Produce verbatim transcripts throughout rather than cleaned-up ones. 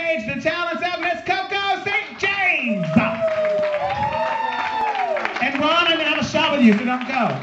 stage the talents of Miss Coco Saint James. And Ron, I'm going to have a shot with you, so don't go.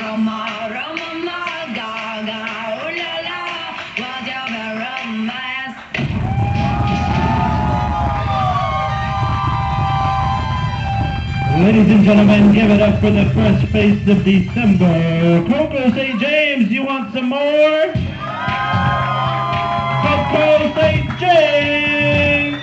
Roma, Roma, Gaga, ooh la la, what's your romance? Ladies and gentlemen, give it up for the first face of December. Coco Saint James, you want some more? Coco Saint James!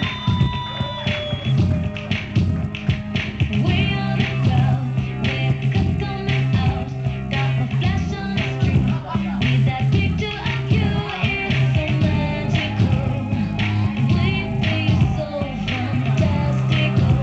We are the crowd, we're coming out, got a flash on the street. Need that picture of you, it's so magical. We feel so fantastical.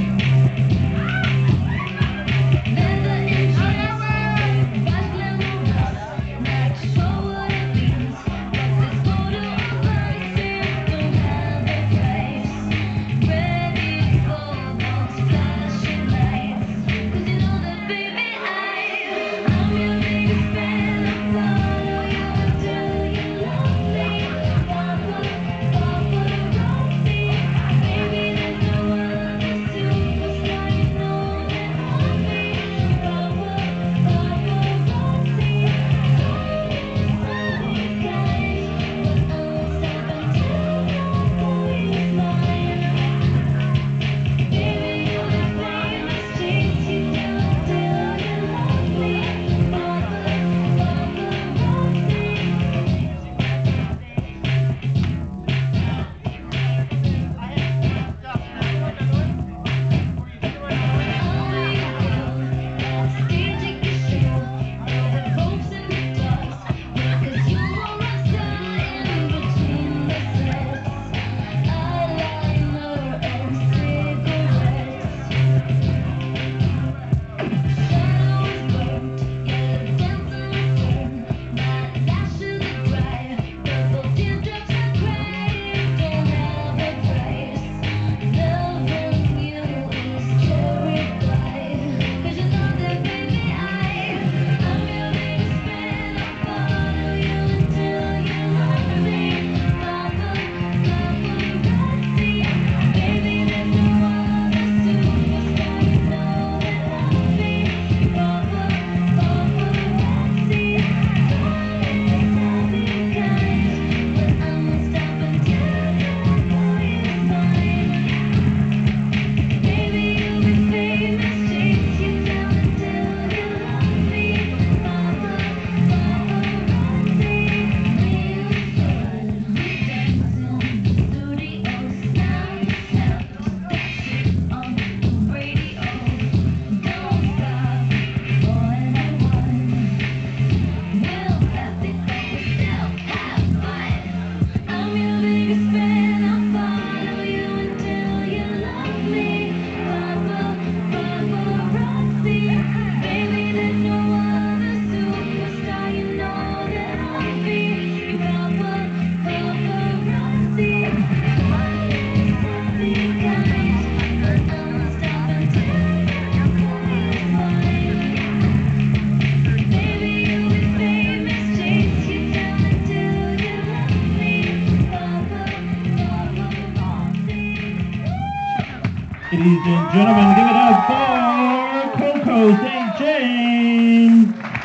Leather and jeans, fast glamorous, not sure what it means. But this photo of us seems to have a face. Ready for those flashing lights. 'Cause you know that baby I, I'm your biggest fan. I'll follow you until you love me. Papa, paparazzi. Baby, there's no other superstar you know that I'll be. Papa, paparazzi. Sorry guys, but I won't stop until your boy is mine. Baby, you're the famous, chase you down till you love me. Papa, paparazzi. Ladies and gentlemen, give it up for Coco Saint James!